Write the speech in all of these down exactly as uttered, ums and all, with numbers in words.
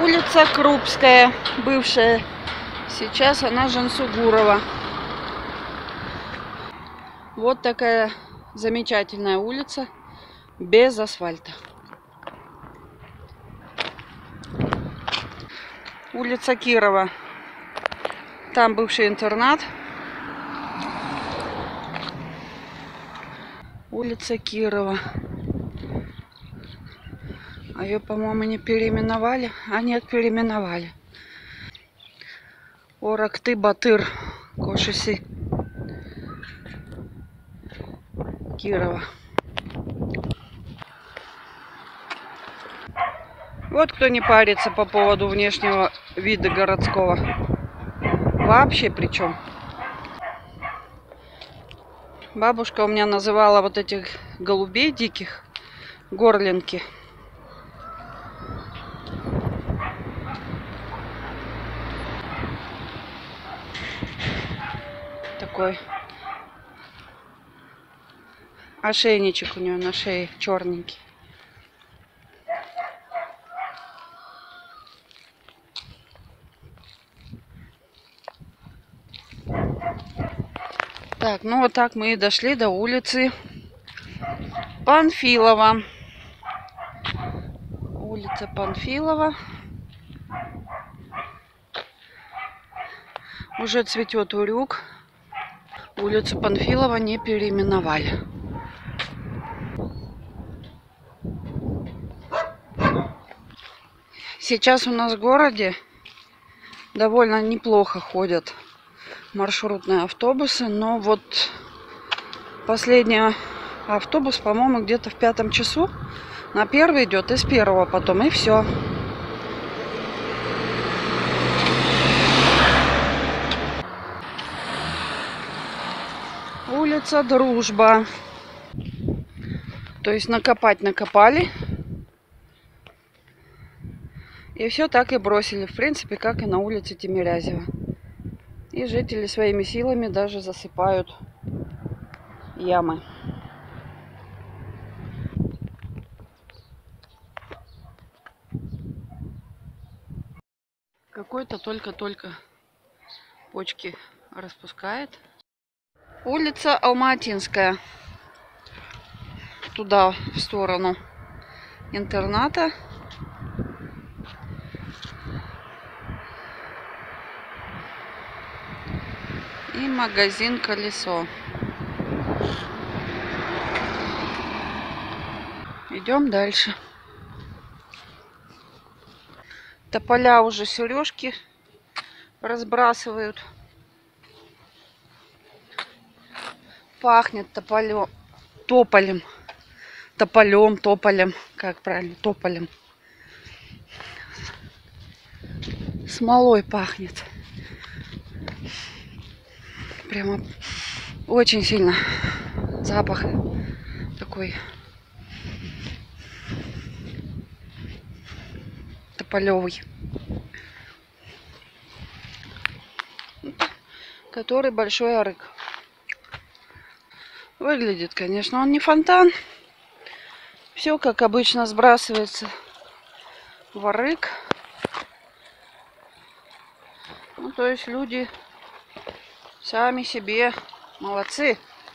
Улица Крупская, бывшая. Сейчас она Жансугурова. Вот такая замечательная улица без асфальта. Улица Кирова. Там бывший интернат. Улица Кирова. А ее, по-моему, не переименовали. А нет, переименовали. Оракты Батыр Кошиси. Кирова. Вот кто не парится по поводу внешнего вида городского. Вообще причем. Бабушка у меня называла вот этих голубей диких горлинки. Такой ошейничек у нее на шее черненький. Так, ну вот так мы и дошли до улицы Панфилова. Улица Панфилова. Уже цветет урюк. Улицу Панфилова не переименовали. Сейчас у нас в городе довольно неплохо ходят маршрутные автобусы, но вот последний автобус, по-моему, где-то в пятом часу на первый идет, и с первого потом, и все. Улица Дружба. То есть накопать накопали. И все так и бросили. В принципе, как и на улице Тимирязева. И жители своими силами даже засыпают ямы. Какой-то только-только почки распускает. Улица Алматинская. Туда, в сторону интерната. И магазин Колесо. Идем дальше. Тополя уже сережки разбрасывают. Пахнет тополем. Тополем. Тополем, тополем. Как правильно? Тополем. Смолой пахнет. Прямо очень сильно запах такой тополевый, который большой арык. Выглядит, конечно, он не фонтан. Все, как обычно, сбрасывается в арык. Ну, то есть люди сами себе молодцы.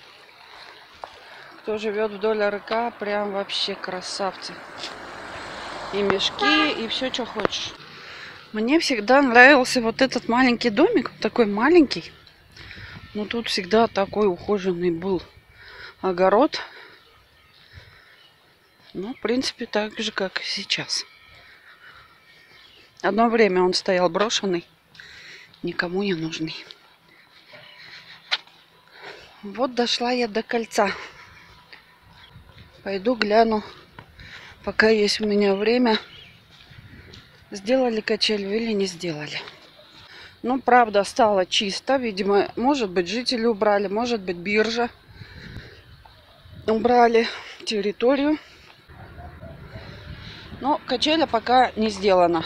Кто живет вдоль арыка, прям вообще красавцы. И мешки, и все, что хочешь. Мне всегда нравился вот этот маленький домик. Такой маленький. Но тут всегда такой ухоженный был огород. Ну, в принципе, так же, как и сейчас. Одно время он стоял брошенный. Никому не нужный. Вот дошла я до кольца. Пойду гляну, пока есть у меня время, сделали качелю или не сделали. Ну, правда, стало чисто. Видимо, может быть, жители убрали, может быть, биржа убрали территорию. Но качеля пока не сделана.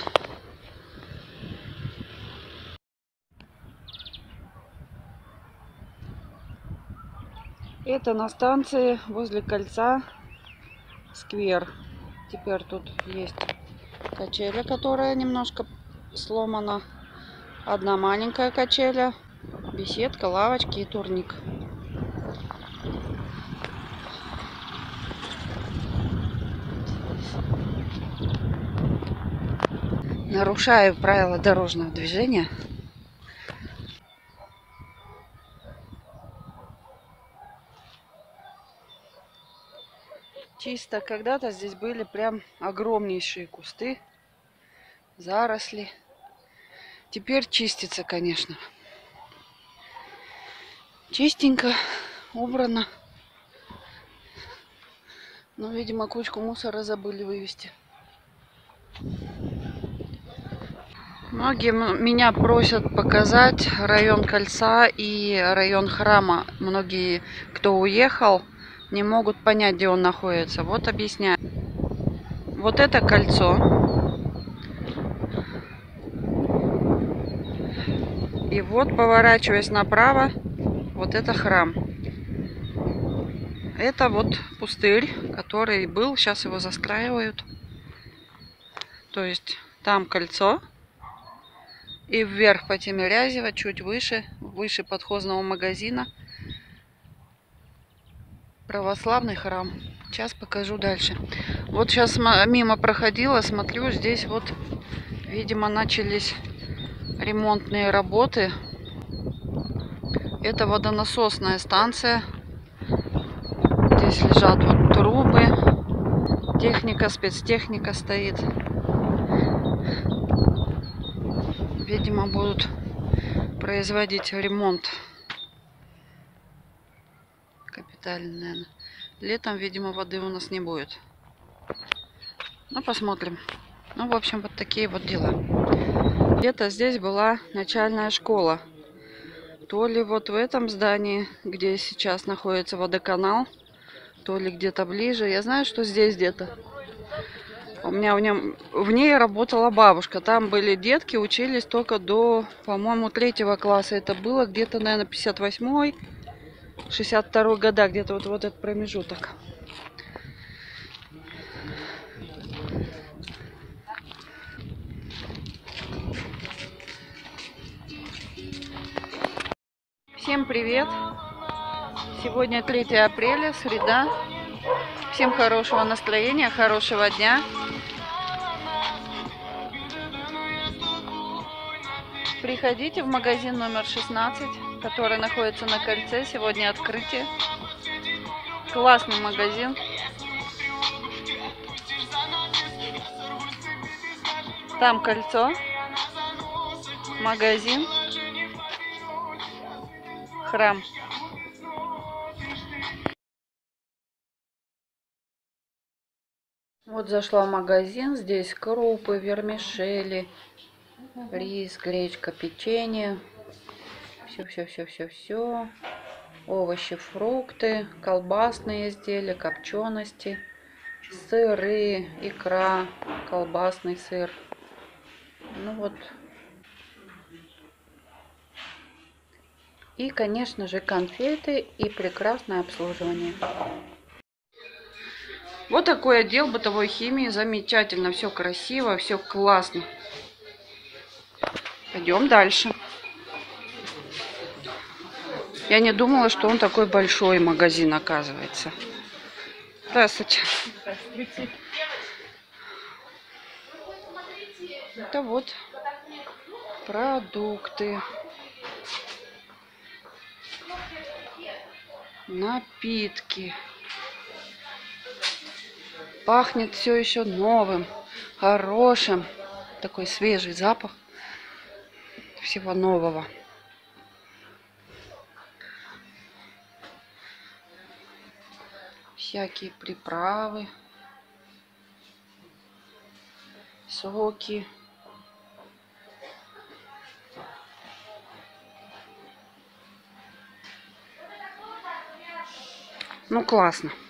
Это на станции возле кольца сквер. Теперь тут есть Качеля, которая немножко сломана. Одна маленькая качеля. Беседка, лавочки и турник. Нарушаю правила дорожного движения. Чисто когда-то здесь были прям огромнейшие кусты, заросли. Теперь чистится, конечно. Чистенько, убрано. Но, видимо, кучку мусора забыли вывести. Многие меня просят показать район Кольца и район Храма. Многие, кто уехал, не могут понять, где он находится. Вот объясняю. Вот это кольцо. И вот, поворачиваясь направо, вот это храм. Это вот пустырь, который был. Сейчас его застраивают. То есть там кольцо. И вверх по Тимирязева, чуть выше, выше подхозного магазина, православный храм. Сейчас покажу дальше. Вот сейчас мимо проходила, смотрю, здесь вот, видимо, начались ремонтные работы. Это водонасосная станция. Здесь лежат вот трубы. Техника, спецтехника стоит. Видимо, будут производить ремонт. Капитальный, наверное. Летом, видимо, воды у нас не будет. Ну, посмотрим. Ну, в общем, вот такие вот дела. Где-то здесь была начальная школа. То ли вот в этом здании, где сейчас находится водоканал, то ли где-то ближе. Я знаю, что здесь где-то. У меня в, нем, в ней работала бабушка. Там были детки, учились только до, по-моему, третьего класса. Это было где-то, наверное, пятьдесят восьмой, шестьдесят второй года, где-то вот, вот этот промежуток. Всем привет! Сегодня третье апреля, среда. Всем хорошего настроения, хорошего дня. Приходите в магазин номер шестнадцать, который находится на Кольце. Сегодня открытие. Классный магазин. Там Кольцо, магазин, храм. Вот зашла в магазин. Здесь крупы, вермишели, рис, гречка, печенье. Все-все-все-все-все. Овощи, фрукты, колбасные изделия, копчености, сыры, икра, колбасный сыр. Ну вот. И, конечно же, конфеты и прекрасное обслуживание. Вот такой отдел бытовой химии. Замечательно, все красиво, все классно. Пойдем дальше. Я не думала, что он такой большой магазин, оказывается. Здравствуйте. Здравствуйте. Это вот продукты. Напитки. Пахнет все еще новым, хорошим. Такой свежий запах всего нового. Всякие приправы, соки. Ну, классно.